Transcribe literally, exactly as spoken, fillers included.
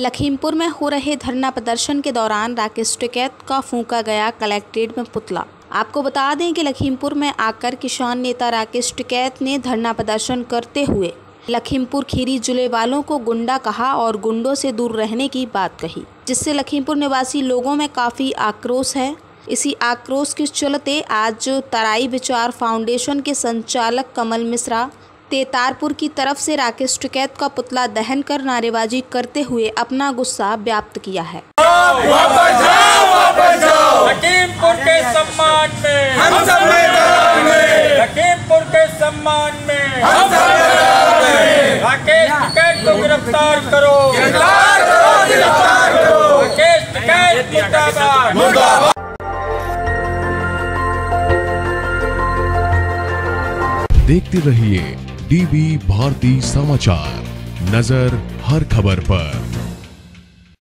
लखीमपुर में हो रहे धरना प्रदर्शन के दौरान राकेश टिकैत का फूंका गया कलेक्ट्रेट में पुतला। आपको बता दें कि लखीमपुर में आकर किसान नेता राकेश टिकैत ने धरना प्रदर्शन करते हुए लखीमपुर खीरी जिले वालों को गुंडा कहा और गुंडों से दूर रहने की बात कही, जिससे लखीमपुर निवासी लोगों में काफ़ी आक्रोश है। इसी आक्रोश के चलते आज तराई विचार फाउंडेशन के संचालक कमल मिश्रा तेतारपुर की तरफ से राकेश टिकैत का पुतला दहन कर नारेबाजी करते हुए अपना गुस्सा व्यक्त किया है। वापस जाओ, वापस जाओ। लखीमपुर के सम्मान में हम सब मैदान में, लखीमपुर के सम्मान में हम सब मैदान में। राकेश टिकैत को गिरफ्तार करो, गिरफ्तार करो, गिरफ्तार करो। राकेश टिकैत मुर्दाबाद, मुर्दाबाद। देखते रहिए डीबी भारती समाचार, नजर हर खबर पर।